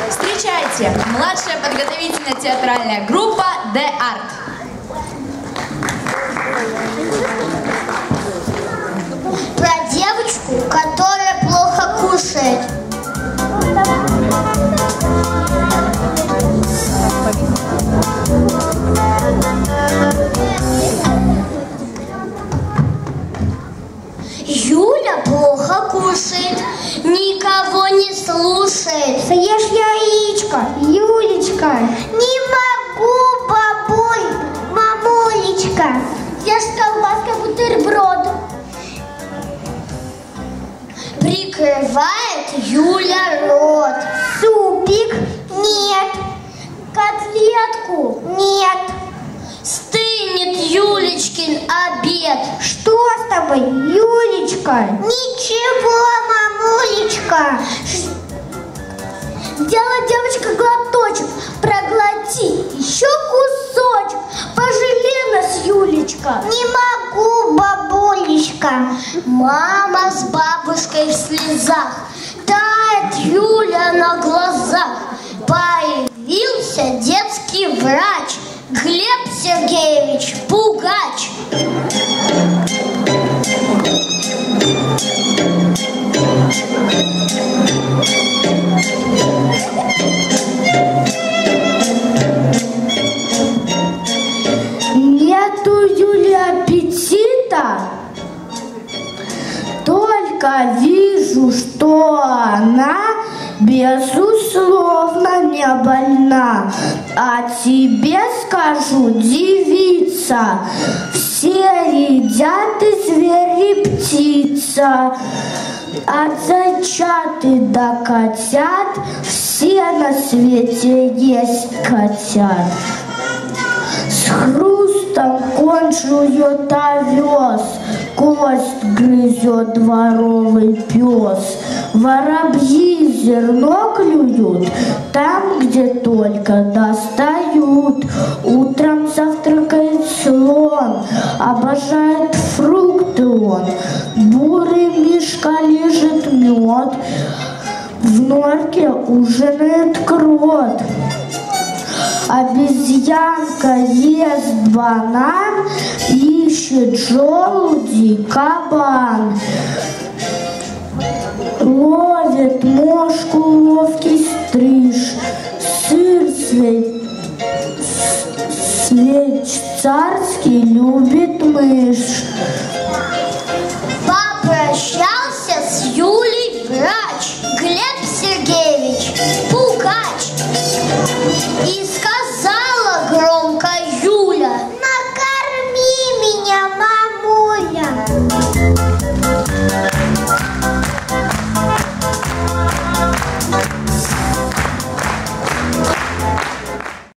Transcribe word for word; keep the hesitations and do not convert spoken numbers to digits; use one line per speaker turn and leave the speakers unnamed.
Встречайте, младшая подготовительная театральная группа «Де Арт».
Про девочку, которая плохо кушает. Юля плохо кушает, никого не слушает.
Съешь яичко, Юлечка.
Не могу, бабуль, мамулечка.
Ешь колбаска, бутерброд.
Прикрывает Юля рот.
Супик?
Нет.
Котлетку?
Нет. Стынет Юлечкин обед.
Что с тобой, Юлечка?
Ничего, мамулечка.
Делай, девочка, глоточек. Проглоти. Еще кусочек. Пожалей нас, Юлечка.
Не могу, бабулечка. Мама с бабушкой в слезах. Тает Юля на глазах. Появился детский врач Глеб Сергеевич Пугач.
Нету Юли аппетита, только вижу, что она безусловно не больна. А тебе скажу, девица, все едят и звери, и птица. От зайчаты до котят все на свете есть котят. С хрустом конь жует овес, кость грызет дворовый пес. Воробьи зерно клюют там, где только достают. Утром завтракает слон, обожает фрукты он. Бурый мишка лежит мед, в норке ужинает крот. Обезьянка ест банан, ищет желудей кабан. Ловит мошку ловкий стриж, сыр свеч, свеч царский любит мышь.
Попрощался с Юлей врач Глеб Сергеевич Пугач. И сказала громко Юля: накорми меня, мамуля.